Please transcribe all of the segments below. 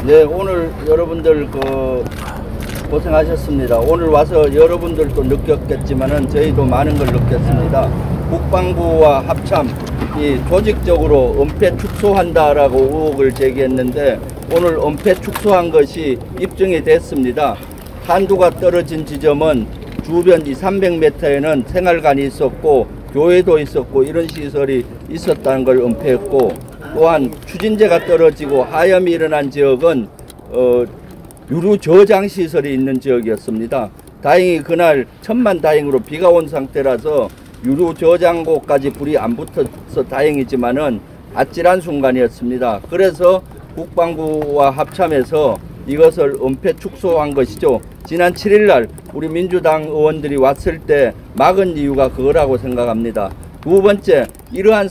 네, 오늘 여러분들 고생하셨습니다. 오늘 와서 여러분들도 느꼈겠지만은 저희도 많은 걸 느꼈습니다. 국방부와 합참이 조직적으로 은폐 축소한다라고 의혹을 제기했는데 오늘 은폐 축소한 것이 입증이 됐습니다. 한두가 떨어진 지점은 주변 300m에는 생활관이 있었고 교회도 있었고 이런 시설이 있었다는 걸 은폐했고, 또한 추진제가 떨어지고 하염이 일어난 지역은 유류 저장 시설이 있는 지역이었습니다. 다행히 그날 천만다행으로 비가 온 상태라서 유류 저장고까지 불이 안 붙어서 다행이지만은 아찔한 순간이었습니다. 그래서 국방부와 합참해서 이것을 은폐 축소한 것이죠. 지난 7일날 우리 민주당 의원들이 왔을 때 막은 이유가 그거라고 생각합니다. 두 번째, 이러한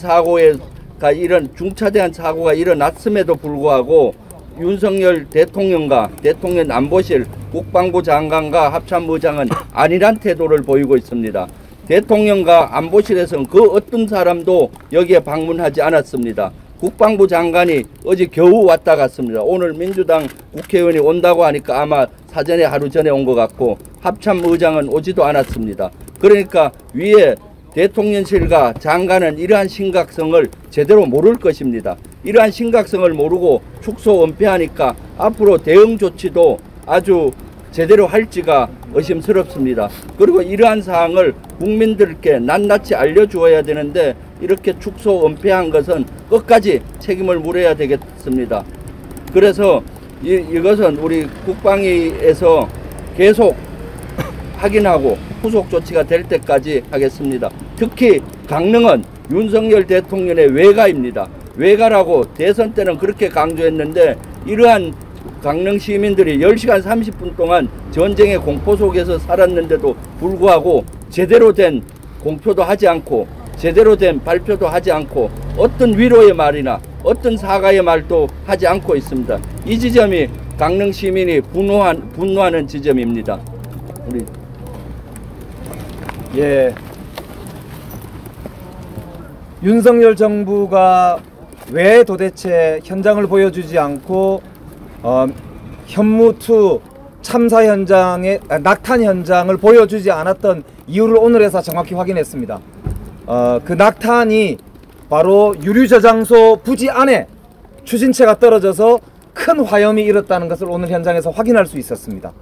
이런 중차대한 사고가 일어났음에도 불구하고 윤석열 대통령과 대통령 안보실, 국방부 장관과 합참의장은 안일한 태도를 보이고 있습니다. 대통령과 안보실에서는 그 어떤 사람도 여기에 방문하지 않았습니다. 국방부 장관이 어제 겨우 왔다 갔습니다. 오늘 민주당 국회의원이 온다고 하니까 아마 사전에 하루 전에 온 것 같고, 합참의장은 오지도 않았습니다. 그러니까 위에 대통령실과 장관은 이러한 심각성을 제대로 모를 것입니다. 이러한 심각성을 모르고 축소 은폐하니까 앞으로 대응 조치도 아주 제대로 할지가 의심스럽습니다. 그리고 이러한 사항을 국민들께 낱낱이 알려주어야 되는데 이렇게 축소 은폐한 것은 끝까지 책임을 물어야 되겠습니다. 그래서 이것은 우리 국방위에서 계속 확인하고 후속 조치가 될 때까지 하겠습니다. 특히 강릉은 윤석열 대통령의 외가입니다. 외가라고 대선 때는 그렇게 강조했는데 이러한 강릉 시민들이 10시간 30분 동안 전쟁의 공포 속에서 살았는데도 불구하고 제대로 된 공표도 하지 않고 제대로 된 발표도 하지 않고 어떤 위로의 말이나 어떤 사과의 말도 하지 않고 있습니다. 이 지점이 강릉 시민이 분노하는 지점입니다. 우리 예, 윤석열 정부가 왜 도대체 현장을 보여주지 않고 현무2 참사 현장의 낙탄 현장을 보여주지 않았던 이유를 오늘에서 정확히 확인했습니다. 그 낙탄이 바로 유류저장소 부지 안에 추진체가 떨어져서 큰 화염이 일었다는 것을 오늘 현장에서 확인할 수 있었습니다.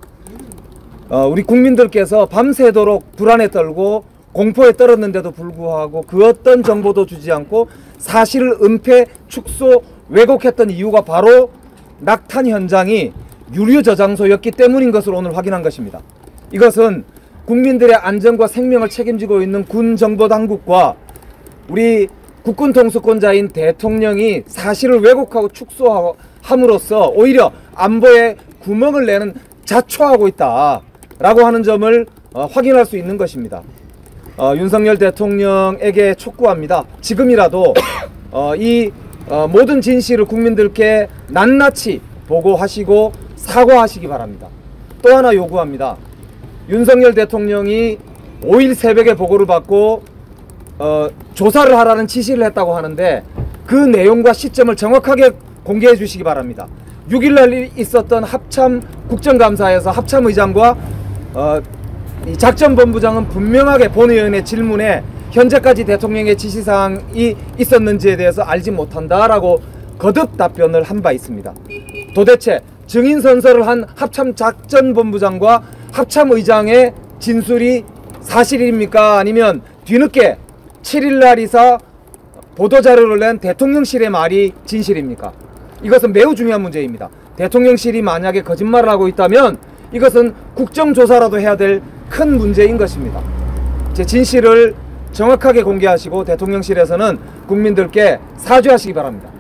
우리 국민들께서 밤새도록 불안에 떨고 공포에 떨었는데도 불구하고 그 어떤 정보도 주지 않고 사실을 은폐, 축소, 왜곡했던 이유가 바로 낙탄 현장이 유류 저장소였기 때문인 것을 오늘 확인한 것입니다. 이것은 국민들의 안전과 생명을 책임지고 있는 군정보당국과 우리 국군 통수권자인 대통령이 사실을 왜곡하고 축소함으로써 오히려 안보에 구멍을 내는 자초하고 있다라고 하는 점을 확인할 수 있는 것입니다. 윤석열 대통령에게 촉구합니다. 지금이라도 이 모든 진실을 국민들께 낱낱이 보고하시고 사과하시기 바랍니다. 또 하나 요구합니다. 윤석열 대통령이 5일 새벽에 보고를 받고 조사를 하라는 지시를 했다고 하는데 그 내용과 시점을 정확하게 공개해 주시기 바랍니다. 6일날 있었던 합참 국정감사에서 합참의장과 이 작전본부장은 분명하게 본의원의 질문에 현재까지 대통령의 지시사항이 있었는지에 대해서 알지 못한다라고 거듭 답변을 한 바 있습니다. 도대체 증인선서를 한 합참작전본부장과 합참의장의 진술이 사실입니까? 아니면 뒤늦게 7일날 이사 보도자료를 낸 대통령실의 말이 진실입니까? 이것은 매우 중요한 문제입니다. 대통령실이 만약에 거짓말을 하고 있다면 이것은 국정조사라도 해야 될 큰 문제인 것입니다. 제 진실을 정확하게 공개하시고 대통령실에서는 국민들께 사죄하시기 바랍니다.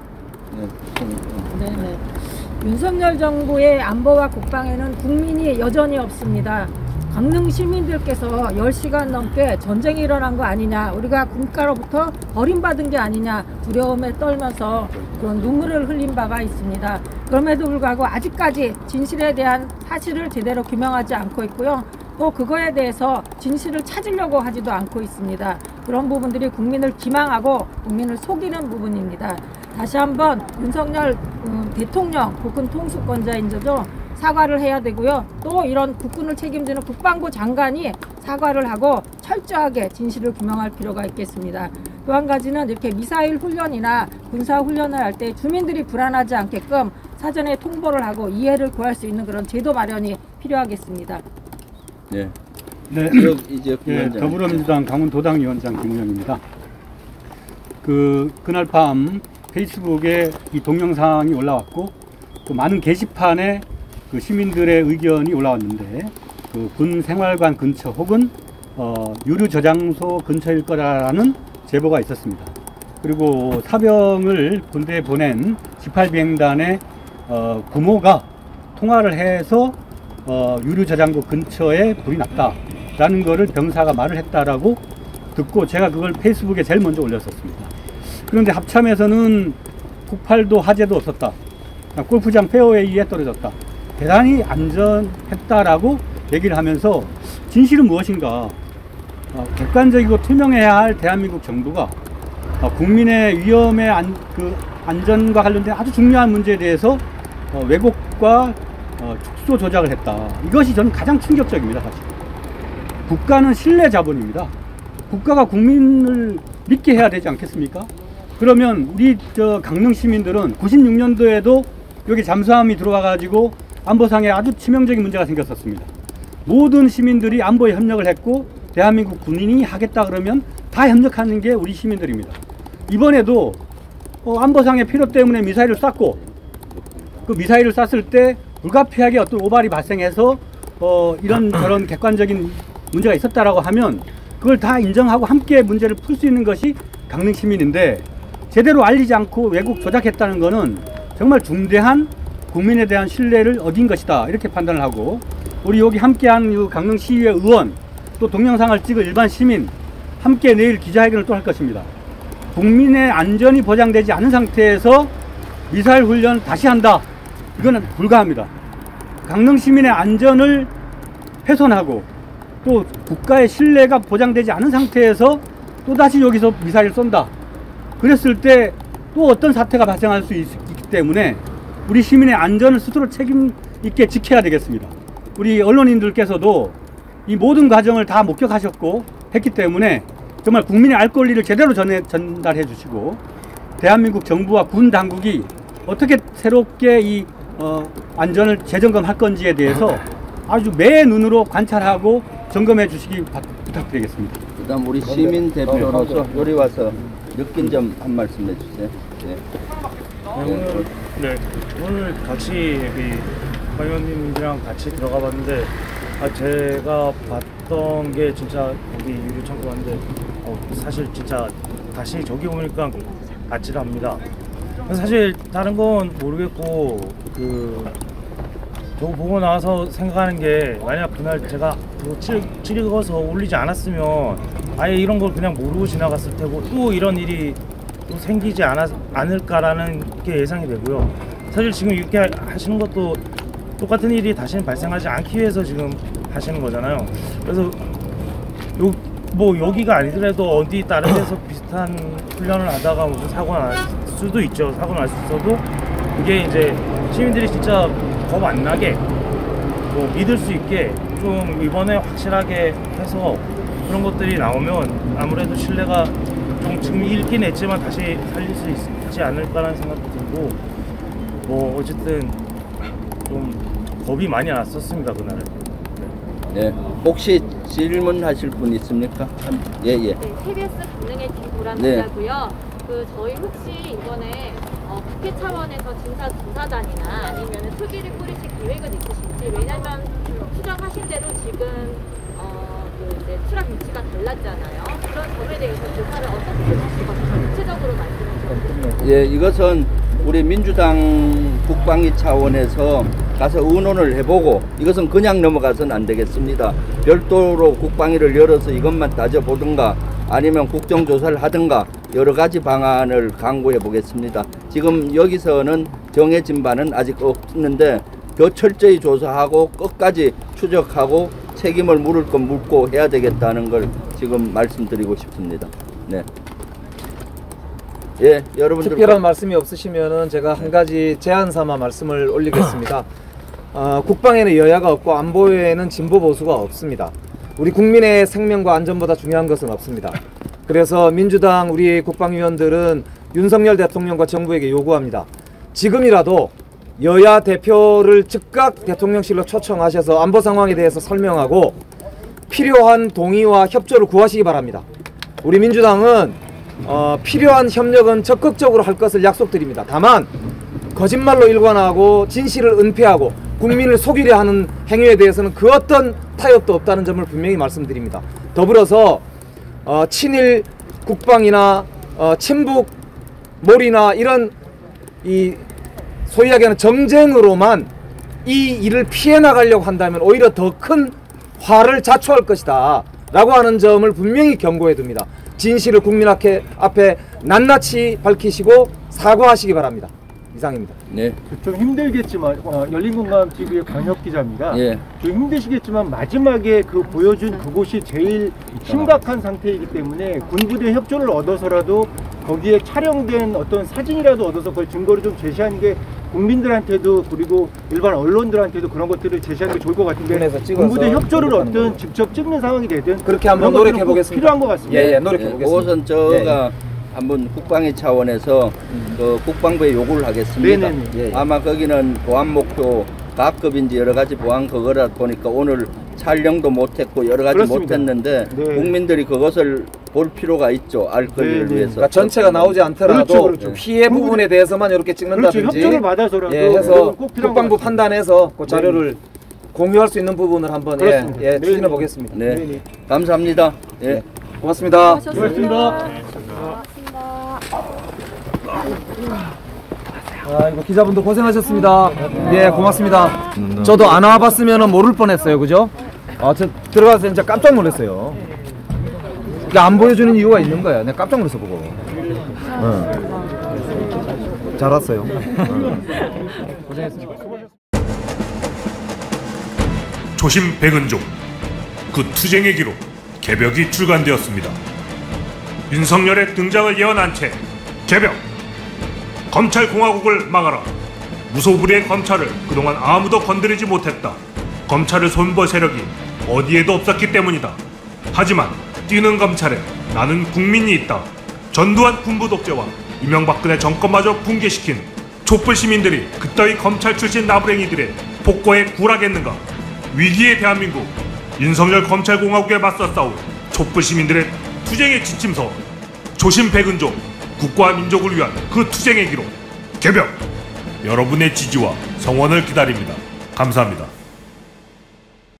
네네. 윤석열 정부의 안보와 국방에는 국민이 여전히 없습니다. 강릉 시민들께서 10시간 넘게 전쟁이 일어난 거 아니냐, 우리가 국가로부터 버림받은 게 아니냐 두려움에 떨면서 그런 눈물을 흘린 바가 있습니다. 그럼에도 불구하고 아직까지 진실에 대한 사실을 제대로 규명하지 않고 있고요. 또 그거에 대해서 진실을 찾으려고 하지도 않고 있습니다. 그런 부분들이 국민을 기망하고 국민을 속이는 부분입니다. 다시 한번 윤석열 대통령 국군 통수권자인저죠 사과를 해야 되고요. 또 이런 국군을 책임지는 국방부 장관이 사과를 하고 철저하게 진실을 규명할 필요가 있겠습니다. 또 한 가지는 이렇게 미사일 훈련이나 군사 훈련을 할 때 주민들이 불안하지 않게끔 사전에 통보를 하고 이해를 구할 수 있는 그런 제도 마련이 필요하겠습니다. 네. 네, 이제 네, 더불어민주당 강원도당위원장 김우영입니다. 그날 밤 페이스북에 이 동영상이 올라왔고 또 많은 게시판에 그 시민들의 의견이 올라왔는데 그 군 생활관 근처 혹은 유류 저장소 근처일 거라는 제보가 있었습니다. 그리고 사병을 군대에 보낸 18비행단의 부모가 통화를 해서 유류 저장고 근처에 불이 났다라는 거를 병사가 말을 했다라고 듣고 제가 그걸 페이스북에 제일 먼저 올렸었습니다. 그런데 합참에서는 폭발도 화재도 없었다. 골프장 페어웨이에 떨어졌다. 대단히 안전했다라고 얘기를 하면서 진실은 무엇인가? 객관적이고 투명해야 할 대한민국 정부가 국민의 위험의 안전과 관련된 아주 중요한 문제에 대해서 왜곡과 축소 조작을 했다. 이것이 저는 가장 충격적입니다. 사실 국가는 신뢰 자본입니다. 국가가 국민을 믿게 해야 되지 않겠습니까? 그러면 우리 강릉 시민들은 96년도에도 여기 잠수함이 들어와 가지고 안보상에 아주 치명적인 문제가 생겼었습니다. 모든 시민들이 안보에 협력을 했고 대한민국 군인이 하겠다 그러면 다 협력하는 게 우리 시민들입니다. 이번에도 안보상의 필요 때문에 미사일을 쐈고 그 미사일을 쐈을 때 불가피하게 어떤 오발이 발생해서 이런 저런 객관적인 문제가 있었다라고 하면 그걸 다 인정하고 함께 문제를 풀 수 있는 것이 강릉 시민인데 제대로 알리지 않고 왜곡 조작했다는 것은 정말 중대한 국민에 대한 신뢰를 어긴 것이다 이렇게 판단을 하고 우리 여기 함께한 강릉 시의회 의원 또 동영상을 찍은 일반 시민 함께 내일 기자회견을 또 할 것입니다. 국민의 안전이 보장되지 않은 상태에서 미사일 훈련 다시 한다. 이거는 불가합니다. 강릉 시민의 안전을 훼손하고 또 국가의 신뢰가 보장되지 않은 상태에서 또다시 여기서 미사일을 쏜다. 그랬을 때 또 어떤 사태가 발생할 수 있기 때문에 우리 시민의 안전을 스스로 책임 있게 지켜야 되겠습니다. 우리 언론인들께서도 이 모든 과정을 다 목격하셨고 했기 때문에 정말 국민의 알 권리를 제대로 전달해 주시고 대한민국 정부와 군 당국이 어떻게 새롭게 이 안전을 재점검할 건지에 대해서 아주 매 눈으로 관찰하고 점검해 주시기 부탁드리겠습니다. 그다음 우리 시민 대표로서 여기 와서 느낀 점 한 말씀 해주세요. 네. 오늘 같이 박 의원님이랑 같이 들어가 봤는데 제가 봤던 게 진짜 여기 유류 창고 한데 사실 진짜 다시 저기 오니까 아찔합니다. 사실 다른 건 모르겠고 저거 보고 나서 생각하는 게 만약 그날 제가 그거 찍어서 올리지 않았으면 아예 이런 걸 그냥 모르고 지나갔을 테고 또 이런 일이 또 생기지 않을까라는 게 예상이 되고요. 사실 지금 이렇게 하시는 것도 똑같은 일이 다시는 발생하지 않기 위해서 지금 하시는 거잖아요. 그래서 여기가 아니더라도 어디 다른 데서 비슷한 훈련을 하다가 무슨 사고가 날 수도 있죠. 사고 날 수 있어도 그게 이제 시민들이 진짜 겁 안 나게 믿을 수 있게 좀 이번에 확실하게 해서 그런 것들이 나오면 아무래도 신뢰가 좀 지금 잃긴 했지만 다시 살릴 수 있지 않을까라는 생각도 들고 어쨌든 좀 겁이 많이 났었습니다 그날은. 네. 혹시 질문하실 분 있습니까? 예. 네, KBS 강릉의 김보람 기자고요. 저희 혹시 이번에 국회 차원에서 진사 조사단이나 아니면 특위를 꾸리실 계획은 있으신지? 왜냐면 추정하신 대로 지금 이제 추락 위치가 달랐잖아요. 그런 점에 대해서 조사를 어떻게 하실 건지 구체적으로 말씀해 주세요. 예, 이것은 우리 민주당 국방위 차원에서 가서 의논을 해보고 이것은 그냥 넘어가서는 안 되겠습니다. 별도로 국방위를 열어서 이것만 따져보든가 아니면 국정조사를 하든가 여러 가지 방안을 강구해 보겠습니다. 지금 여기서는 정해진 바는 아직 없는데 더 철저히 조사하고 끝까지 추적하고 책임을 물을 건 묻고 해야 되겠다는 걸 지금 말씀드리고 싶습니다. 네. 예, 여러분들 특별한 말씀이 없으시면은 제가 한 가지 제안 삼아 말씀을 올리겠습니다. 국방에는 여야가 없고 안보에는 진보 보수가 없습니다. 우리 국민의 생명과 안전보다 중요한 것은 없습니다. 그래서 민주당 우리 국방위원들은 윤석열 대통령과 정부에게 요구합니다. 지금이라도 여야 대표를 즉각 대통령실로 초청하셔서 안보 상황에 대해서 설명하고 필요한 동의와 협조를 구하시기 바랍니다. 우리 민주당은 필요한 협력은 적극적으로 할 것을 약속드립니다. 다만 거짓말로 일관하고 진실을 은폐하고 국민을 속이려 하는 행위에 대해서는 그 어떤 타협도 없다는 점을 분명히 말씀드립니다. 더불어서 친일 국방이나 친북 몰이나 이런 이 소위 이야기하는 정쟁으로만 이 일을 피해 나가려고 한다면 오히려 더 큰 화를 자초할 것이다 라고 하는 점을 분명히 경고해 둡니다. 진실을 국민 앞에 낱낱이 밝히시고 사과하시기 바랍니다. 이상입니다. 네. 좀 힘들겠지만 열린공감TV의 광혁 기자입니다. 예. 좀 힘드시겠지만 마지막에 그 보여준 그곳이 제일 심각한 상태이기 때문에 군부대 협조를 얻어서라도 거기에 촬영된 어떤 사진이라도 얻어서 그걸 증거를 좀 제시하는 게 국민들한테도 그리고 일반 언론들한테도 그런 것들을 제시하는 게 좋을 것 같은데 군부대 협조를 얻든 직접 찍는 상황이 되든 그렇게 한번 노력해 보겠습니다. 필요한 것 같습니다. 예, 노력해 보겠습니다. 그것은 저가 한번 국방위 차원에서 그 국방부에 요구를 하겠습니다. 네네네. 아마 거기는 보안 목표 각급인지 여러 가지 보안 그거라 보니까 오늘 촬영도 못했고 여러 가지 그렇습니다. 못했는데 네. 국민들이 그것을 볼 필요가 있죠. 알 권리를 네네. 위해서. 그러니까 전체가 나오지 않더라도 그렇죠. 피해 부분에 대해서만 이렇게 찍는다든지 그렇죠. 협조를 받아서라도 해서 꼭 필요한 국방부 것 같습니다. 판단해서 그 자료를 공유할 수 있는 부분을 한번 그렇습니다. 추진해 보겠습니다. 네. 감사합니다. 예. 네. 고맙습니다. 수고하셨습니다. 이거 기자분도 고생하셨습니다. 예, 고맙습니다. 저도 안 와봤으면 모를 뻔했어요, 그죠? 저 들어가서 진짜 깜짝 놀랐어요. 이게 안 보여주는 이유가 있는 거야. 내가 깜짝 놀랐어 보고. 잘 왔어요. 고생했습니다. 조심 백은종 그 투쟁의 기록 개벽이 출간되었습니다. 윤석열의 등장을 예언한 채 개벽 검찰공화국을 막아라. 무소불위의 검찰을 그동안 아무도 건드리지 못했다. 검찰을 손볼 세력이 어디에도 없었기 때문이다. 하지만 뛰는 검찰에 나는 국민이 있다. 전두환 군부 독재와 이명박근혜 정권마저 붕괴시킨 촛불 시민들이 그따위 검찰 출신 나부랭이들의 폭거에 굴하겠는가. 위기의 대한민국 윤석열 검찰공화국에 맞서 싸울 촛불 시민들의 투쟁의 지침서 조심 백은종 국가와 민족을 위한 그 투쟁의 기록 개벽 여러분의 지지와 성원을 기다립니다. 감사합니다.